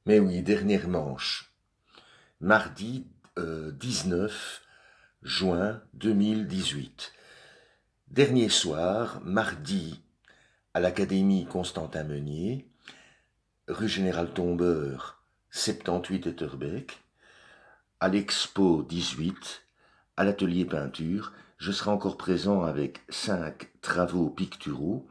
Mais oui, dernière manche. Mardi 19 juin 2018. Dernier soir, mardi, à l'Académie Constantin-Meunier, rue Général Tombeur, 78 Etterbeek, à l'Expo 18, à l'atelier peinture. Je serai encore présent avec 5 travaux picturaux.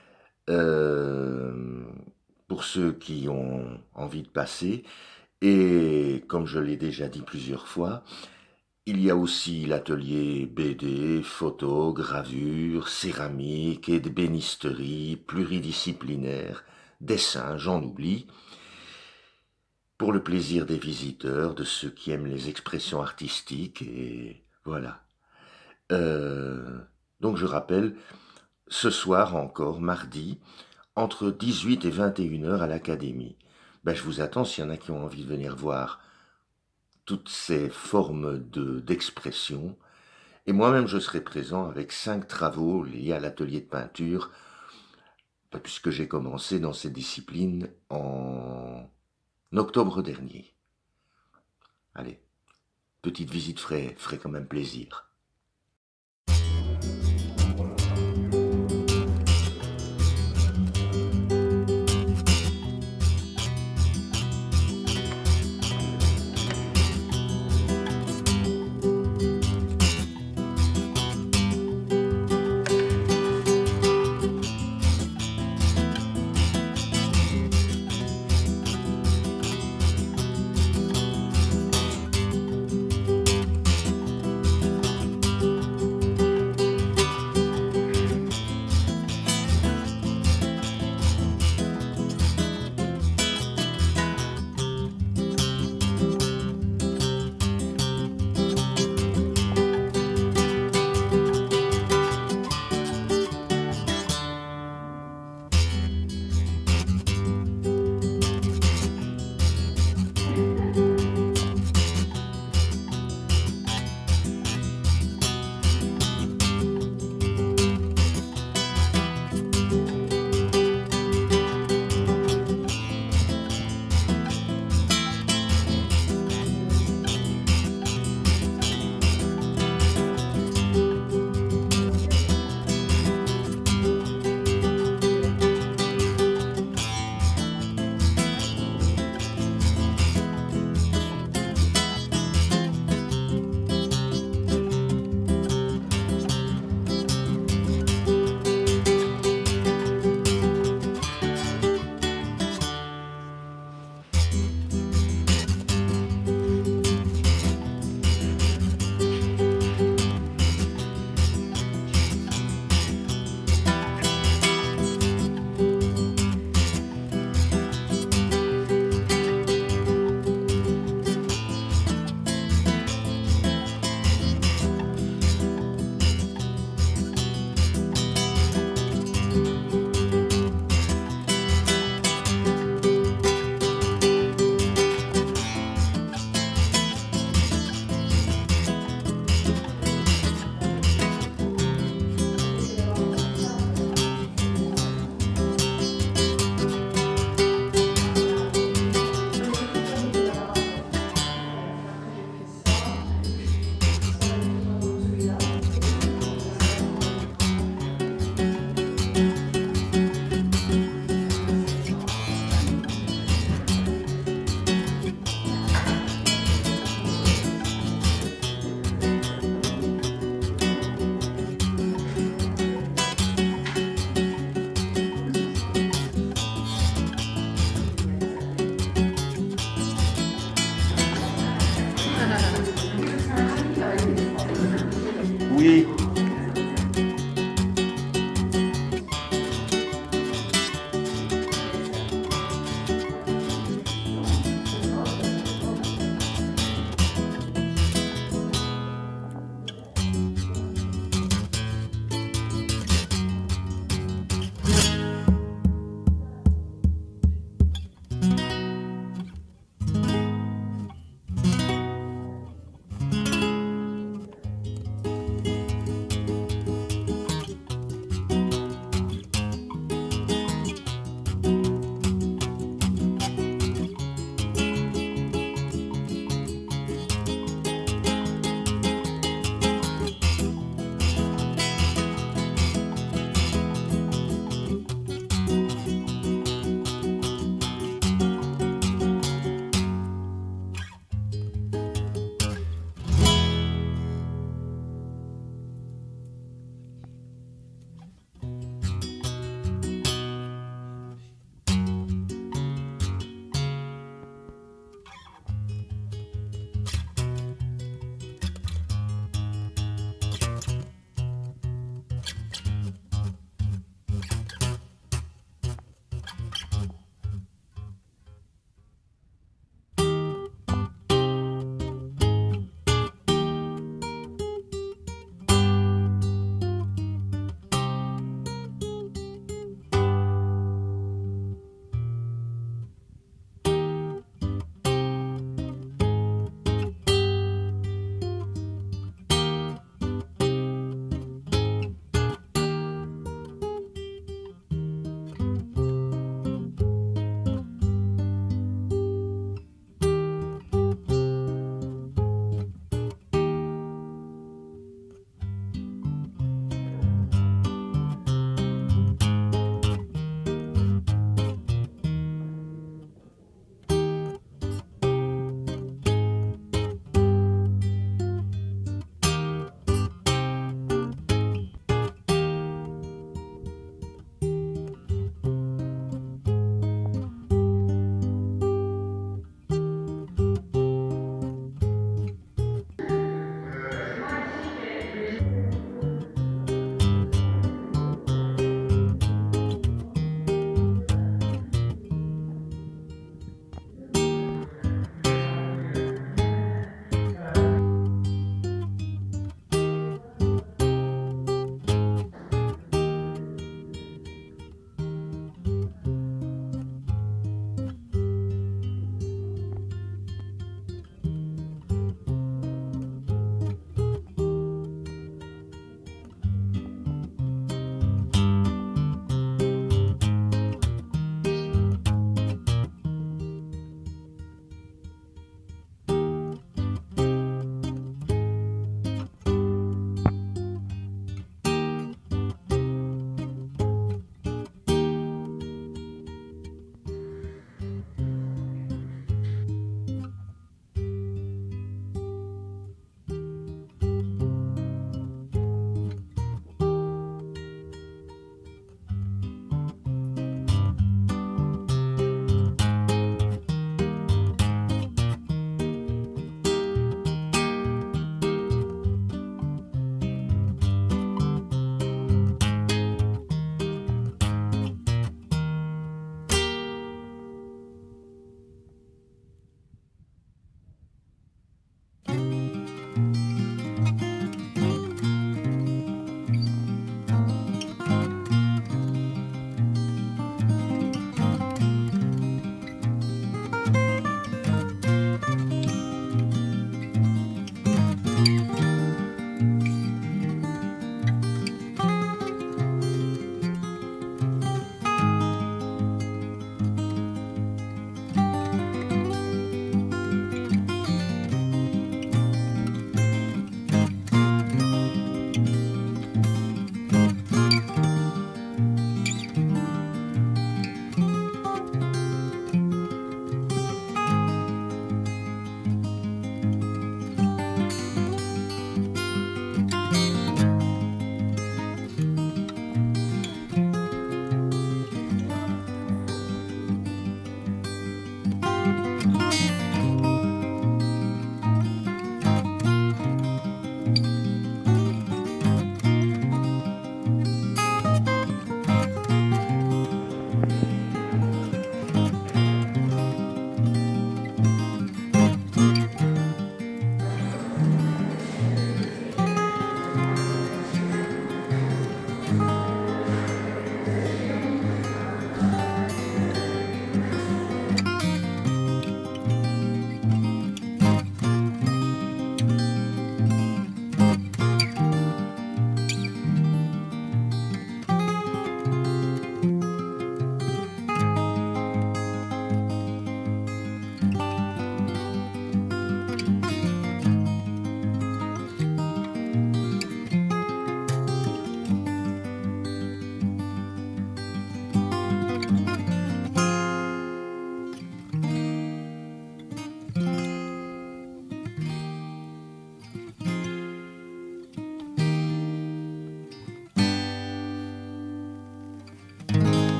Euh, pour ceux qui ont envie de passer. Et comme je l'ai déjà dit plusieurs fois, il y a aussi l'atelier BD, photo, gravure, céramique, ébénisterie, pluridisciplinaire, dessin, j'en oublie, pour le plaisir des visiteurs, de ceux qui aiment les expressions artistiques, et voilà. Euh, donc je rappelle, ce soir encore, mardi, entre 18 et 21 heures à l'Académie. Ben, je vous attends s'il y en a qui ont envie de venir voir toutes ces formes d'expression. Et moi-même, je serai présent avec 5 travaux liés à l'atelier de peinture, puisque j'ai commencé dans ces disciplines en octobre dernier. Allez, petite visite ferait quand même plaisir.